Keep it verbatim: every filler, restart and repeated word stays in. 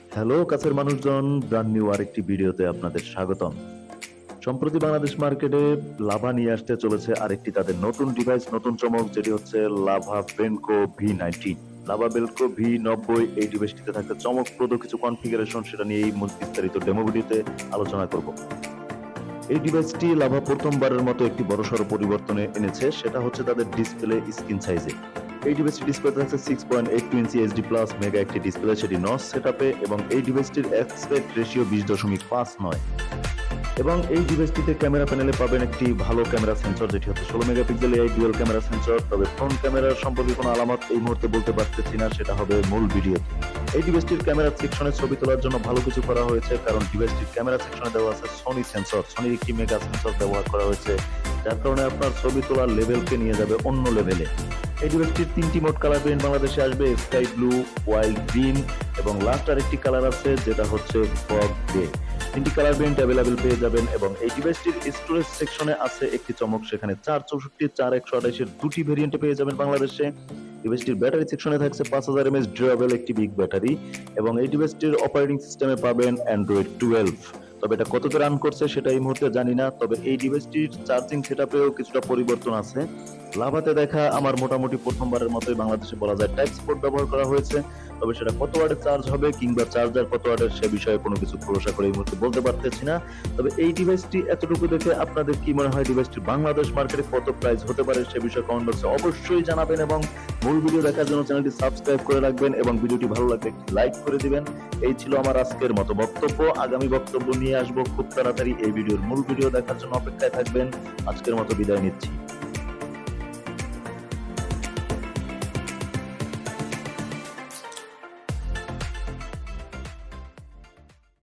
Hello কাছের মানুষজন, brand new আরেকটি ভিডিওতে আপনাদের স্বাগতম। সম্প্রতি বাংলাদেশ মার্কেটে লাভা নিয়ে আসতে চলেছে আরেকটি তাদের নতুন ডিভাইস, নতুন চমক, যেটি হচ্ছে Lava Benco V ninety. Lava Benco V নব্বই এই ডিভাইসটিতে থাকতে চমকপ্রদ কিছু কনফিগারেশন, সেটা নিয়ে এই বিস্তারিত ডেমো ভিডিওতে আলোচনা করব। এই ডিভাইসটি লাভা প্রথমবারের মতো একটি বড়সড় পরিবর্তনে এনেছে, সেটা হচ্ছে তাদের ডিসপ্লে স্ক্রিন সাইজে। এই ডিভাইসটি ডিসপ্লে থাকছে six point eight two inch HD plus mega একটি ডিসপ্লে, সেটি নচ সেটআপে, এবং এই ডিভাইসটির অ্যাসপেক্ট রেশিও বিশ দশমিক পাঁচ নয়। এবং এই ডিভাইসটিতে ক্যামেরা প্যানেলে পাবেন একটি ভালো ক্যামেরা সেন্সর, যেটি হচ্ছে ষোলো megapixel AI dual camera sensor. তবে ফ্রন্ট ক্যামেরার সম্পর্কে কোনো আলামত এই মুহূর্তে বলতে পারতেছি না, সেটা হবে মূল ভিডিওতে। এই ডিভাইসটির ক্যামেরা সেকশনে ছবি তোলার জন্য ভালো কিছু করা হয়েছে, কারণ ডিভাইসটির ক্যামেরা সেকশনে দেওয়া আছে সনি সেন্সর, সনির একটি মেগা সেন্সর ব্যবহার করা হয়েছে, যার কারণে আপনার ছবি তোলার লেভেলকে নিয়ে যাবে অন্য লেভেলে। এই ডিভাইসটির তিনটি মোড কালার ভেরিয়েন্ট বাংলাদেশে আসবে, স্কাই ব্লু, ওয়াইল্ড গ্রিন এবং লাস্ট আরেকটি কালার আছে যেটা হচ্ছে ফগ গ্রে। তিনটি কালার ভেরিয়েন্ট অ্যাভেলেবেল পেয়ে যাবেন। এবং এই ডিভাইসটির স্টোরেজ সেকশনে আছে একটি চমক, সেখানে চার চৌষট্টি চার একশো আঠাশের দুটি ভেরিয়েন্টে পেয়ে যাবেন বাংলাদেশে। ডিভাইসটির ব্যাটারি সেকশনে থাকছে পাঁচ হাজার এমএএইচ ডিউরেবল একটি বিগ ব্যাটারি, এবং এই ডিভাইসটির অপারেটিং সিস্টেমে পাবেন অ্যান্ড্রয়েড টুয়েলভ। তবে এটা কতটা রান করছে সেটা এই মুহূর্তে জানি না। তবে এই ডিভাইসটির চার্জিং সেটআপেও কিছুটা পরিবর্তন আছে। লাভাতে দেখা আমার মোটামুটি প্রথমবারের মতোই বাংলাদেশে বলা যায় টাইপ সি পোর্ট ব্যবহার করা হয়েছে। তবে সেটা কত ওয়াটে চার্জ হবে কিংবা চার্জার কত ওয়াটের সে বিষয়ে কোনো কিছু ভরসা করে এই মুহূর্তে বলতে পারতেছি না। তবে এই ডিভাইসটি এতটুকু দেখে আপনাদের কি মনে হয়, ডিভাইসটি বাংলাদেশ মার্কেটে কত প্রাইস হতে পারে সে বিষয়ে কমেন্ট বক্সে অবশ্যই জানাবেন, এবং মূল ভিডিও দেখার জন্য চ্যানেলটি সাবস্ক্রাইব করে রাখবেন, এবং ভিডিওটি ভালো লাগলে একটি লাইক করে দিবেন। এই ছিল আমার আজকের মতো বক্তব্য। আগামী বক্তব্য নিয়ে আসবো খুব তাড়াতাড়ি। এই ভিডিওর মূল ভিডিও দেখার জন্য অপেক্ষায় থাকবেন। আজকের মতো বিদায় নিচ্ছি।